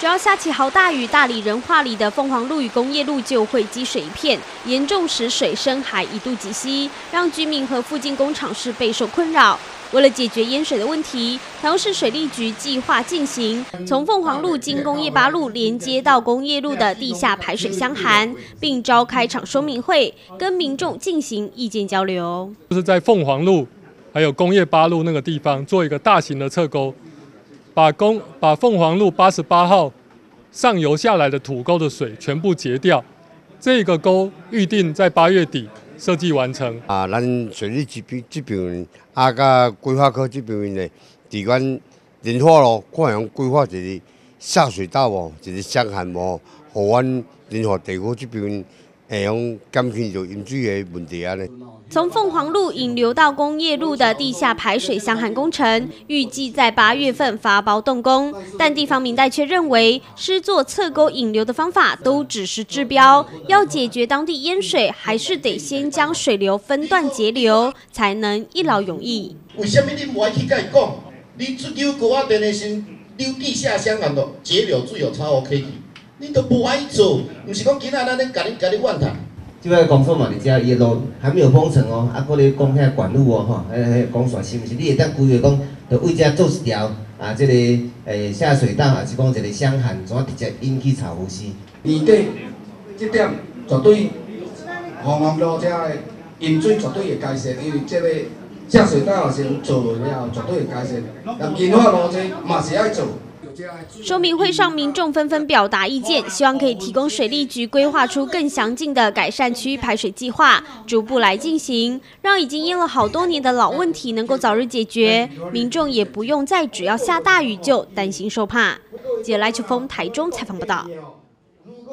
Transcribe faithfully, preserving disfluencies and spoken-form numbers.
只要下起好大雨，大理仁化里的凤凰路与工业路就会积水一片，严重时水深还一度及膝，让居民和附近工厂是备受困扰。为了解决淹水的问题，台中市水利局计划进行从凤凰路经工业八路连接到工业路的地下排水箱涵，并召开场说明会，跟民众进行意见交流。 就是在凤凰路还有工业八路那个地方做一个大型的侧沟。 把公把凤凰路八十八号上游下来的土沟的水全部截掉，这个沟预定在八月底设计完成。 啊，咱水利这边这边啊，甲规划科这边呢，伫阮仁化路看样规划一个下水道无，一个箱涵无，互阮仁化地区这边会用减轻着饮水的问题啊呢。 从凤凰路引流到工业路的地下排水箱涵工程，预计在八月份发包动工。但地方民代却认为，施作侧沟引流的方法都只是治标，要解决当地淹水，还是得先将水流分段截流，才能一劳永逸。 为什么你不爱去甲伊讲？你出流高压电的时，流地下箱涵咯，截流水有超 OK 去，你都不爱做，不是讲今仔咱咧甲你甲你怨叹。 这个工作嘛，伫遮伊路还没有封城哦，啊，搁咧讲遐管路哦，吼，迄迄讲线是毋是？你会当规划讲，就为遮做一条啊，这个诶下水道，还是讲一个箱涵，怎直接引起潮污死？ 年底这点绝对凤凰路遮的饮水绝对会改善，因为这个下水道先做落了后，绝对会改善。咁仁化路这嘛是爱做。 说明会上，民众纷纷表达意见，希望可以提供水利局规划出更详尽的改善区域排水计划，逐步来进行，让已经淹了好多年的老问题能够早日解决，民众也不用再只要下大雨就担心受怕。记者赖秋峰台中采访报道。